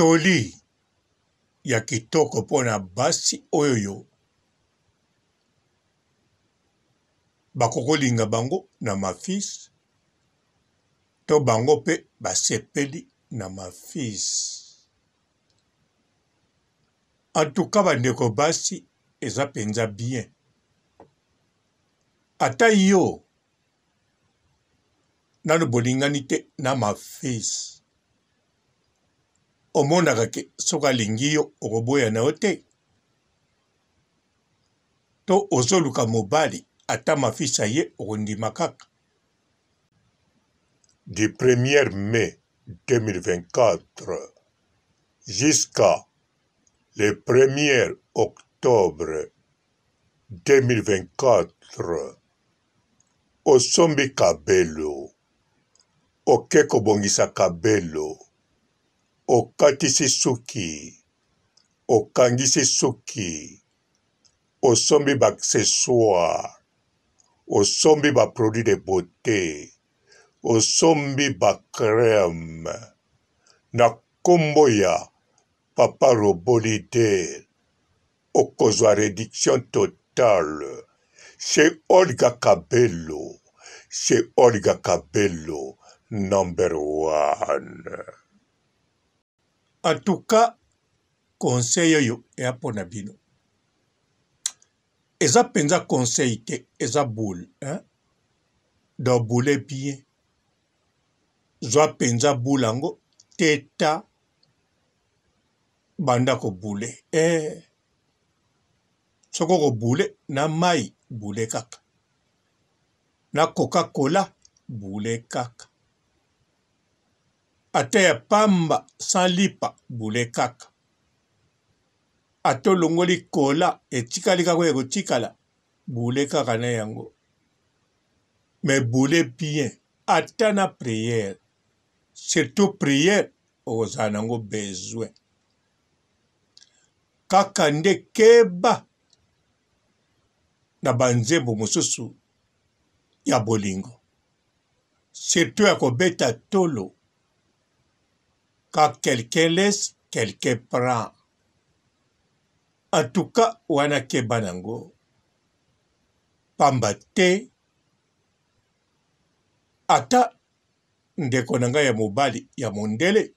Toli ya kitoko pona basi oyoyo bakokolinga bango na mafis to bango pe basepeli na mafis. En tout cas bandeko basi eza penza bien. Ata yo nanu bolingani te na mafis. Omonaka ke soki alingi yo okoboya na yo te. To ozoluka mobali ata mafisa ye okondima kaka. Du 1er mai 2024 jusqu'à le 1er octobre 2024 osombi kabelo, oke kobongisa kabelo, okatisi suki, okangisi suki, osombi ba-accessoire, osombi ba-produit de beauté, osombi ba-crème, na kombo ya Papa Robolide, okozwa réduction totale chez Olga Kabelo, chez Olga Kabelo, number 1. En tout cas, conseil yo ea pona bino. Eza penza conseil te, eza boule, hein? Do boule bien. Zwa penza boule ango, teta, banda ko boule. Soko ko boule, na mai boule kaka. Na Coca-Cola, boule kaka. Ate ya pamba, sans lipa, boule kaka. Ato longoli kola, etikali kako ego tikala, boule kaka na yango. Mais boule bien, ata na prière. Surtout prière, ozanango besoin. Kaka nde keba na banzembo mosusu ya bolingo. Surtout ya kobeta tolo. Quand quelqu'un laisse, quelqu'un prend. En tout cas, wana keba nango. Pamba te. Ata ndeko nanga ya mobali ya mondele.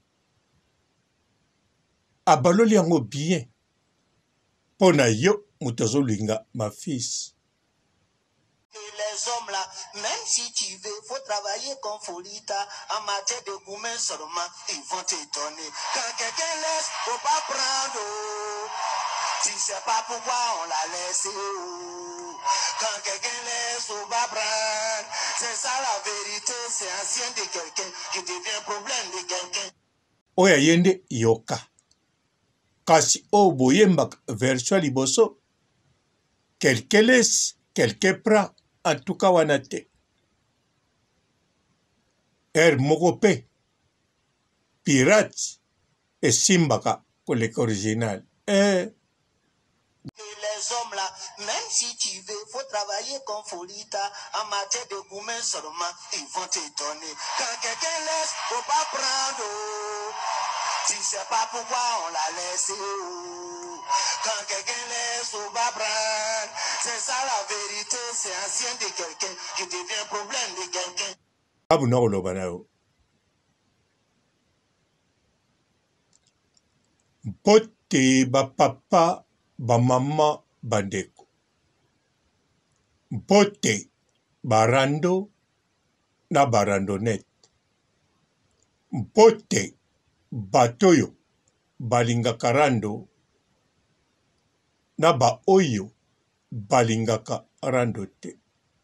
Abaloli yango bien. Pona yo mutozo linga ma fils. Les hommes là, même si tu veux, faut travailler comme Folita en matière de gourmet seulement, ils vont te donner. Quand quelqu'un laisse, faut pas prendre. Tu sais pas pourquoi on l'a laissé. Quand quelqu'un laisse, faut pas prendre. C'est ça la vérité, c'est ancien de quelqu'un qui devient problème de quelqu'un. Oya yende yoka. Kasi boyemba version liboso. Quelqu'un laisse, quelqu'un prend. En tout cas, wanate. Mokope. Pirate. Et Simbaka. Kolek original. Les hommes là, même si tu veux, faut travailler comme Folita en matière de gourmet seulement, ils vont te donner. Quand quelqu'un laisse, faut pas prendre. Tu sais pas pourquoi on l'a laissé. Quand quelqu'un laisse, faut pas prendre. C'est ça la vérité, c'est ancien de quelqu'un qui devient problème de quelqu'un. Abu na olobanao. Mpote ba papa, ba mama, bandeko. Mpote barando na barandonet. Mpote batoyo balingaka rando na ba oyo balingaka rando te.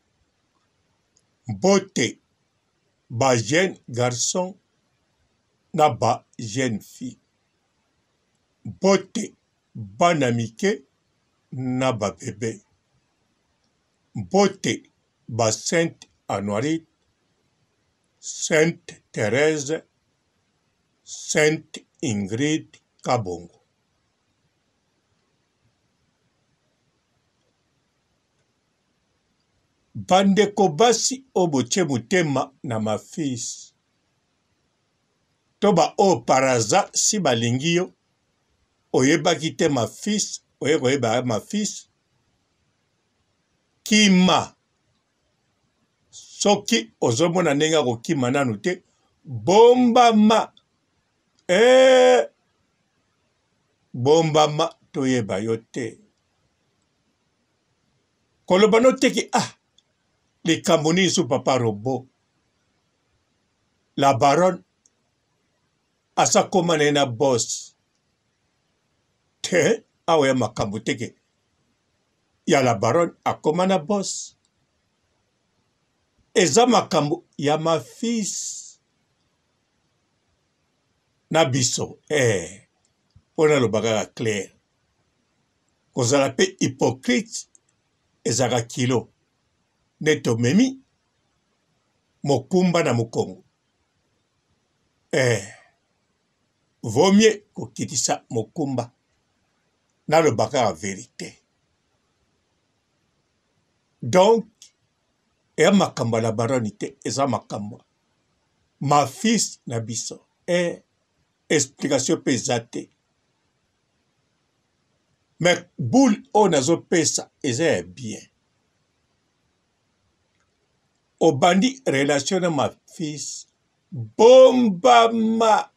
Mpote ba jeune garçon na ba jeune fille. Mpote bana mike na ba bebe. Mpote ba Sainte Anoirite, Sainte Thérèse, Sainte Ingrid Kabongo. Bandeko basi oboche mutema na ma fils. Toba o paraza si balingi yo oyebaki te ma fils oyeba ma fils kima soki ozomona ndenge akokima nanu te bombama bombama toyeba yo te koloba no teki likambo nini so papa Robo la baronne asa koma na ye na boss te awa ya makambo teke ya la baronne akoma na boss eza makambo ya ma fils na biso pona lobaka clair kozala pe hypocrite ezaka kilo neto memi mokumba na mokongo vaut mieux kokitisa mokumba na lobaka ya vérité donc eya makambo la baroni te eza makambo ma fils na biso explication pe eza te mais boule oyo nazopesa eza ya bien obandi relation na ma fils bombama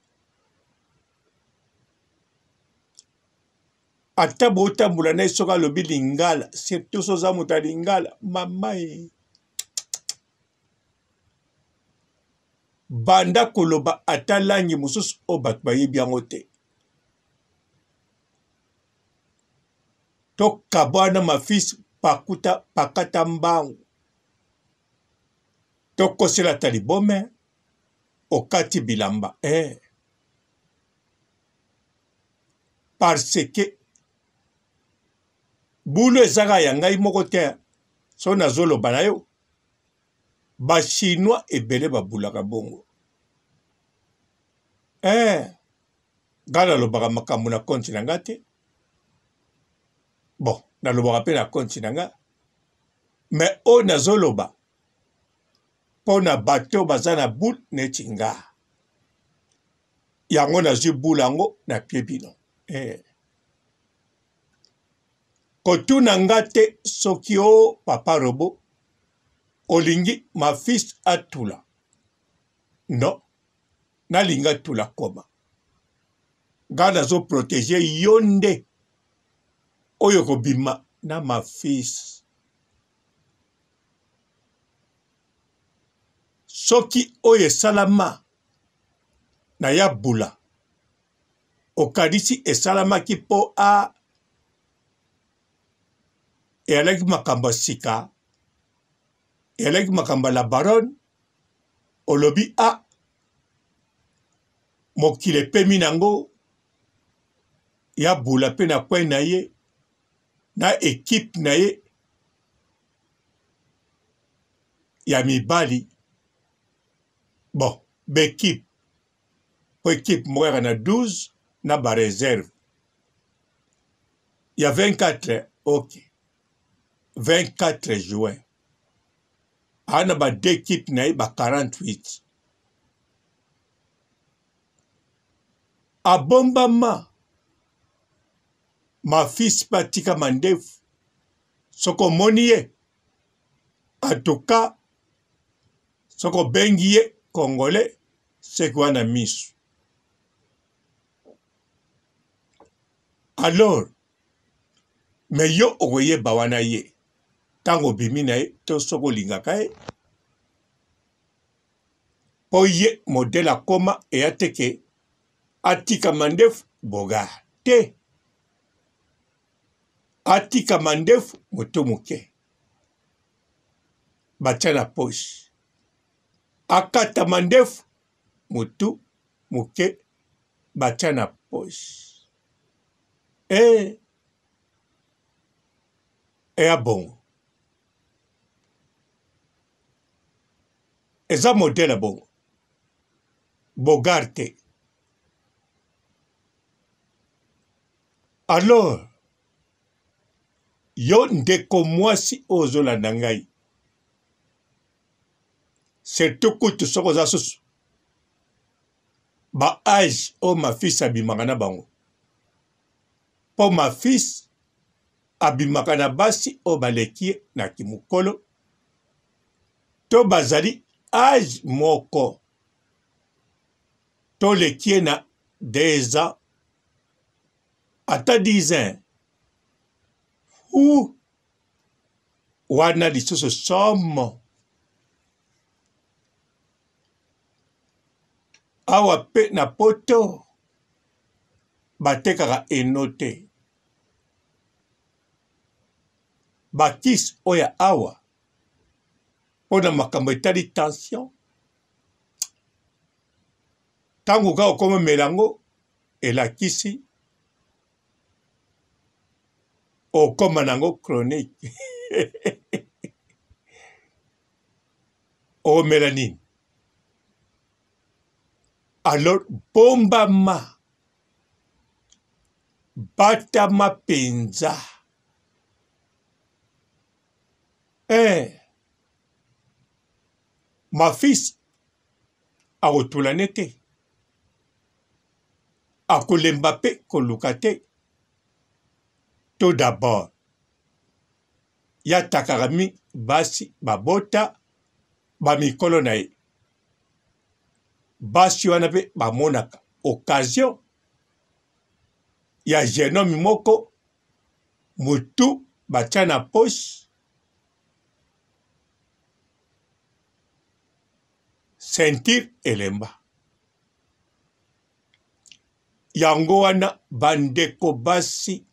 ata botambola na ye soki alobi lingala surtout soza moto ya lingala mama ye banda koloba ata langi mosusu oyo bato bayebi yango te tokabwana ma fils pakata mbangu tokosela ta libome okati bilamba parce que bulu ezaka ya ngai moko te so nazoloba na yo bachinois ebele babulaka bongo nga nalobaka makambo na konti na nga te bon nalobaka mpe na konti na nga mais oyo nazoloba mpo na bato baza na bule neti nga yango nazwi bule yango na pie bino kotuna nga te soki o papa Robo olingi ma fils atula non nalinga atula koma nga nazoprotege yo nde oyo kobima na ma fils soki oyo esalama na ya bula okanisi esalamaki mpo eyalaki makambo ya sika eyalaki makambo ya la baronne olobi mokili epemi nango ya bula mpe na kwai na ye na ekipe na ye ya mibali bon bekipe po ekipe moko yaka na 12 na bareserve ya 24 ok 24 juin ana ba deux équipes na ye ba 48 abombama ma fils patika mandefu soko moni ye en tout cas soko bengi ye congolais seki wana misu alors mais yo okoyeba wana ye tango bimi na ye to soko lingaka ye po ye modèle akoma eya teke atika mandefu boga te atika mandefu moto moke batia na poche akata mandefu motu moke batia na poche eya bongo eza modèle bongo bogar te alors yo ndeko mwasi oyo ozolanda ngai surtout kutu soko oza susu ba âge o ma fils abimaka na bango po ma fils abimaka na basi o baleki na kimukolo to bazali âge moko to leki na 2 ans ata 10 ans ou wana lisusu somo awa pe na poto batekaka enote bakisi oya awa mpona makambo etali tension ntango kaka okomemela yango elakisi okoma nango chronique omela nini alors bombama batama penza ma fils akotula ne te akolemba pe koluka te to d'abord yatakaka basi babota bamikolo na ye basi wana pe bamonaka occasion ya jeune homme moko mutu batia na poche ceinture elemba yango wana bandeko basi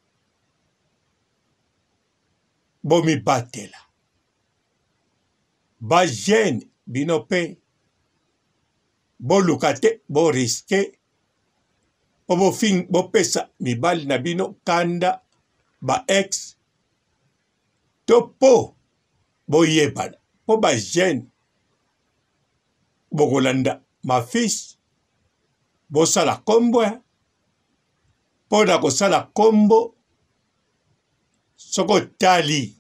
bomibatela bajene bino pe boluka te boriske po bopesa mibali na bino kanda ba ex to po boyebana po bajene bokolanda ma fils bosala kombo mpo na kosala kombo soko tali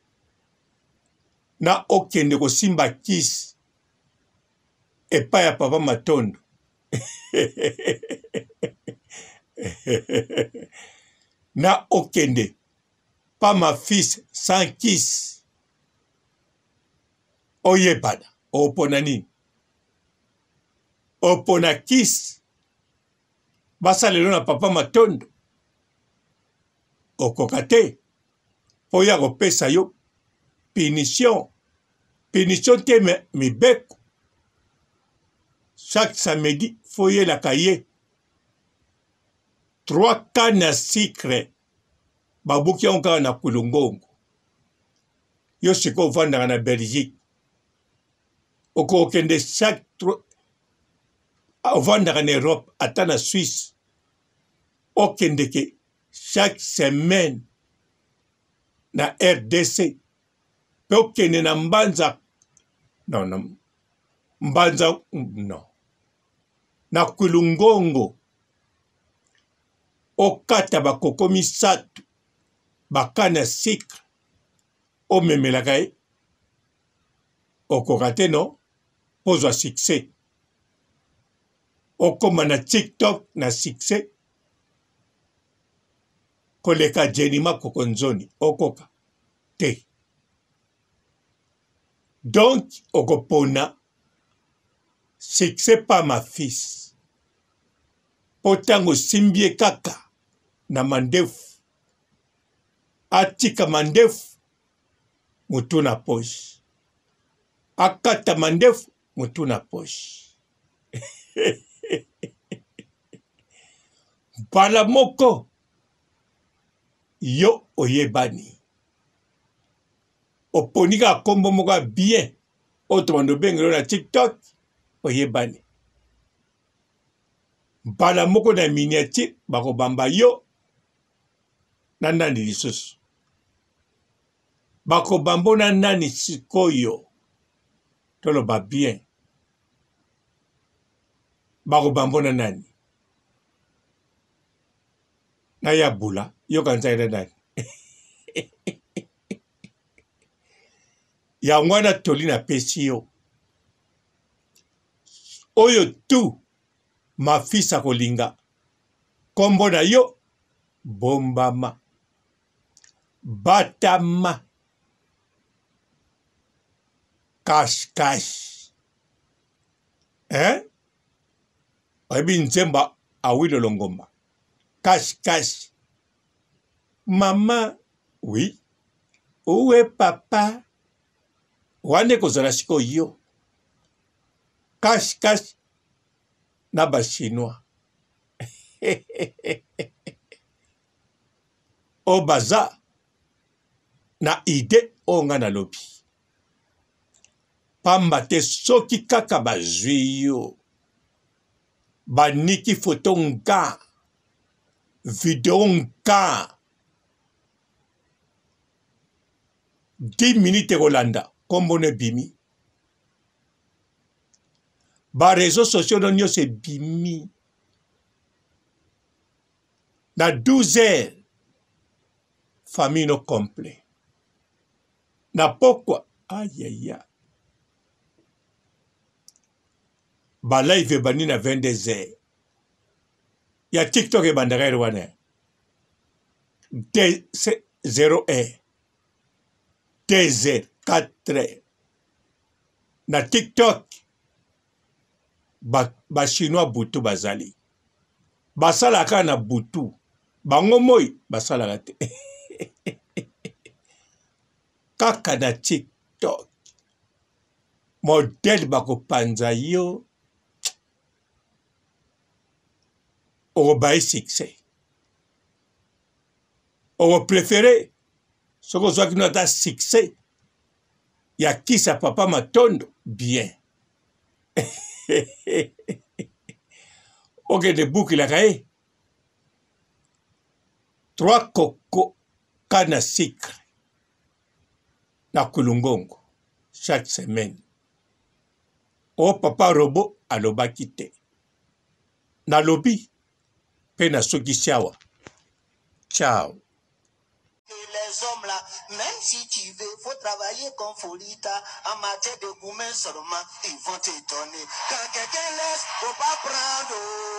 na okende kosimba kisi epai ya papa Matondo na okende pa ma fils sans kisi oyebana opona nini opona kisi basalelo na papa Matondo okoka te po ya kopesa yo punition te mibeko chaque samedi foyelaka ye 3 cannes ya sucre babuki yango kaka na kulungongo yo sikoyo ovandaka na Belgique okokende chaque ovandaka na Europe ata na Suisse okendeke chaque semaine na RDC pe okende na mbanza na kulungongo okata bakoko 3 bakana ya sucre omemelaka ye okoka te no pozwa succès okoma na TikTok na succès koleka Jenima Kokonzoni okoka te donc okopona succès pa ma fils po ntango simbie kaka na mandefu atika mandefu mutu na poche akata mandefu mutu na poche mbala moko yo oyebani oponika kombo moko bien oto bando bengelo na TikTok oyebani mbala moko na miniature bakobamba yo na nani lisusu bakobambo na nani sikoyo toloba bien bakobambo na nani na yabula yo kanza na nani yango wana toli na pesi yo oyo tu mafisa kolinga kombo na yo bombama batama cache-cache oyebi nzemba awilo longomba cache-cache mama oui où est papa wane kozala siko yo cache-cache na ba chinois o baza na ide o nga na lobi pamba te soki kaka bazwi yo baniki foto nga video nga 10 minutes kolanda kombo ne bimi ba réseaux sociaux no nyonso bimi na 12 heures famille no complet na pokwa ayaya ba live bani na 22 heures ya TikTok e bandagere wane 0 heures 2 heures 4 heures na TikTok ba chinois butu bazali basalaka na butu bango moi basalaka te kaka na TikTok modèle bakopanza yo okobaye succès oko préféré soko ozwaki no ata succès ya kisa papa matondo bien okende bukilaka ye 3 koko kana sucre na kulungongo chaque semaine o papa robo alobaki te nalobi pe na soki shawa ciao. Les hommes là, même si tu veux, faut travailler comme Folita en matière de gourmet seulement, ils vont te donner. Quand quelqu'un laisse, faut pas prendre.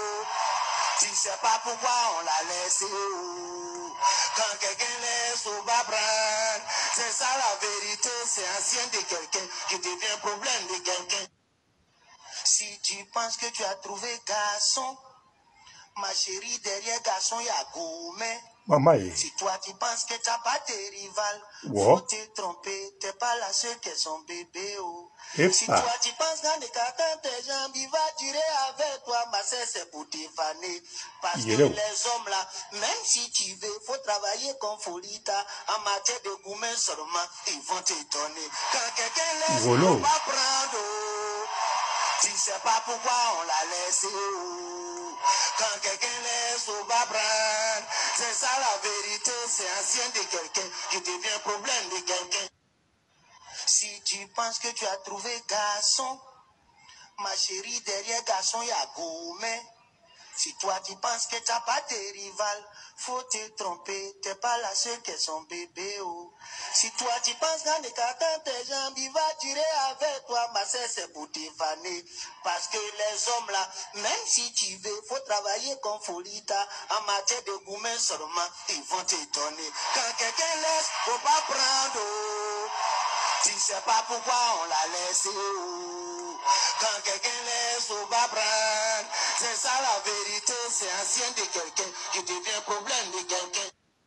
Tu sais pas pourquoi on l'a laissé. Quand quelqu'un laisse, faut pas prendre. C'est ça la vérité, c'est ancien de quelqu'un qui devient problème de quelqu'un. Si tu penses que tu as trouvé garçon, ma chérie, derrière garçon, il y a gourmet. Maman, si toi tu penses que tu n'as pas de rival, wow. Faut te tromper, t'es pas la seule qui est son bébé. Oh. Et Si pas. toi tu penses qu'en écartant tes jambes, il va tirer avec toi, ma sœur, c'est pour t'évaner. Parce que les hommes là, même si tu veux, faut travailler comme Folita en matière de gourmet seulement, ils vont te donner. Quand quelqu'un laisse, faut pas prendre. Oh. Tu sais pas pourquoi on l'a laissé. Oh. Quand quelqu'un laisse, faut pas prendre. C'est ça la vérité, c'est ancien de quelqu'un qui devient problème de quelqu'un. Si tu penses que tu as trouvé garçon, ma chérie, derrière garçon, il y a gourmet. Si toi tu penses que tu n'as pas de rival, faut te tromper, t'es pas la seule qui est son bébé. Oh. Si toi tu penses qu'en écartant tes jambes, il va tirer avec toi, ma sœur, c'est pour t'évaner. Parce que les hommes là, même si tu veux, faut travailler comme Folita en matière de gourmet seulement, ils vont te donner. Quand quelqu'un laisse, faut pas prendre. Oh. Tu sais pas pourquoi on l'a laissé. Oh. Quand quelqu'un laisse, faut pas prendre. C'est ça la vérité, c'est ancien de quelqu'un qui devient problème de quelqu'un.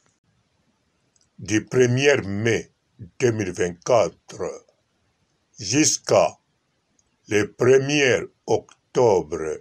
Du 1er mai 2024 jusqu'à le 1er octobre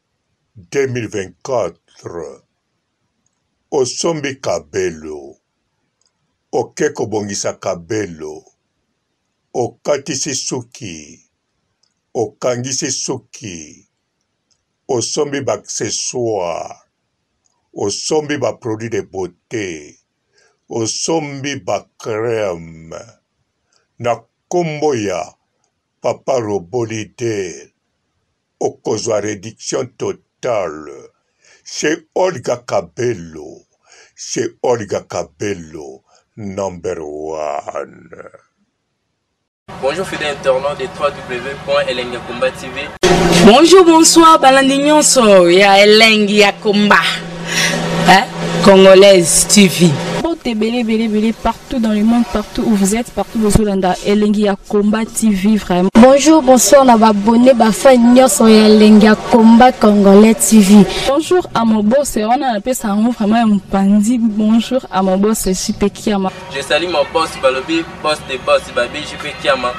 2024 osombi kabelo oke kobongisa kabelo okatisi suki okangisi suki osombi baaccessoire osombi baproduit de beauté osombi bacrème na kombo ya papa robo leader okozwa réduction totale chez Olga Cabello, chez Olga Cabello, number 1. Bonjour fidèles internautes de www.elengiakomba TV. Bonjour, bonsoir, Balandignon so ya Elengia Komba, Congolaise TV. Belé partout dans le monde, partout où vous êtes, partout où vous êtes, Elengia Komba TV vraiment. Bonjour, bonsoir, on va abonner à Elengia Komba Congolais TV. Bonjour à mon boss, on a appelé ça vraiment un pandi. Bonjour à mon boss, JP Kiama. Je salue mon boss Balobi, boss des boss Babi, JP Kiama.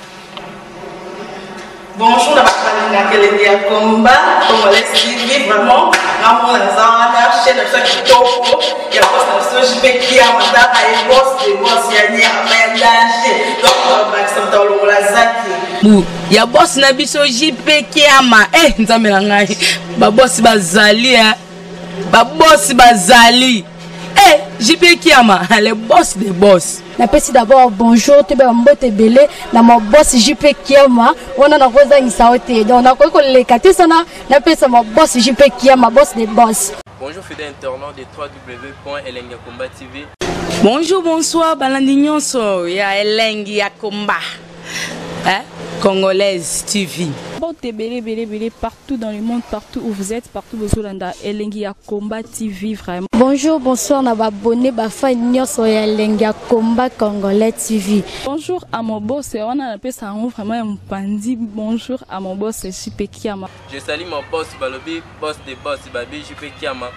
Bonjour, à Elengia Komba Congolais TV vraiment. Ramon Lazana, chaîne de ça qui topo, il y a pas de JP Kiama, et boss des boss, il y a un danger. Donc, Maxime Talon Lazaki. Il y a boss Nabiso JP Kiama, Nzamelangai, boss Bazali, boss Bazali. JP Kiama, le boss des boss. Napesi d'abord bonjour, tu es mbote belé, na mon boss JP Kiama, on a na rosa insaote. Donc on a quoi les katisana, napesi mon boss JP Kiama, boss des boss. Bonjour fidèles internautes de www.elengiakomba TV. Bonjour, bonsoir, Balandignon so ya Elengia Komba, Congolaise TV. Belé partout dans le monde, partout où vous êtes, partout où vous êtes, Elengia Komba TV vraiment. Bonjour, bonsoir, on va abonner à Elengia Komba Congolais TV. Bonjour à mon boss, on a appelé ça vraiment un pandi. Bonjour à mon boss, JP Kiama. Je salue mon boss Balobi, boss des boss Babi, JP Kiama.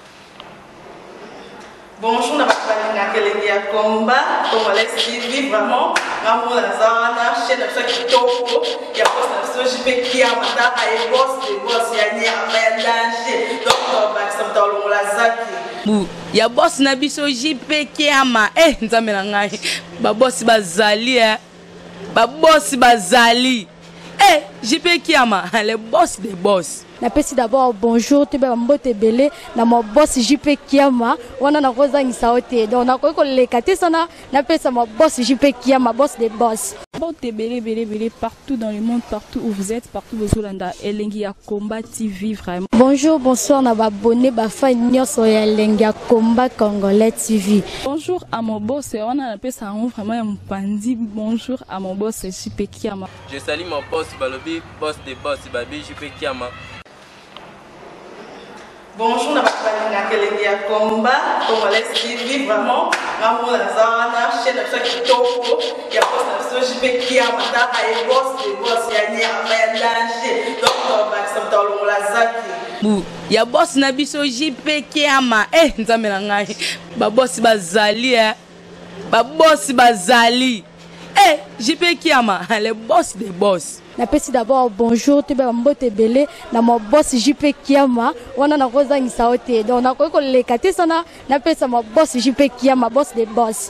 Bonjour, à Elengia Komba Congolais TV vraiment. Ramon Lazana, chaîne de ça qui topo, il y a pas de JP Kiama, et boss des boss, il y a un danger. Donc, Maxime Talon Lazaki. Il y a boss Nabiso JP Kiama, Nzamelangai, boss Bazali, boss Bazali. JP Kiama, le boss des boss. Napesi d'abord bonjour, tu es mbote belé, na mon boss JP Kiama, on a na rosa insaote. Donc on a quoi les katisana, napesi mon boss JP Kiama, boss des boss. Belé partout dans le monde, partout où vous êtes, partout où vous êtes, Elengia Komba TV vraiment. Bonjour, bonsoir, on va abonner à Elengia Komba Congolais TV. Bonjour à mon boss, on a appelé ça vraiment un pandi. Bonjour à mon boss, JP Kiama. Je salue mon boss Balobi, boss des boss Babi, JP Kiama. Bonjour, à Elengia Komba Congolais TV vraiment. Ramon Lazana, chaîne de ça qui topo, il y a pas de JP Kiama, et boss des boss, il y a un danger. Donc, Maxime Talon Lazaki. Il y a boss Nabiso JP Kiama, Nzamelangai, boss Bazali, boss Bazali. JP Kiama, le boss des boss. Napesi d'abord bonjour, tu es mbote belé, na mon boss JP Kiama, on a na rosa insaote. Donc on a quoi les katisana, napesi mon boss JP Kiama, boss des boss.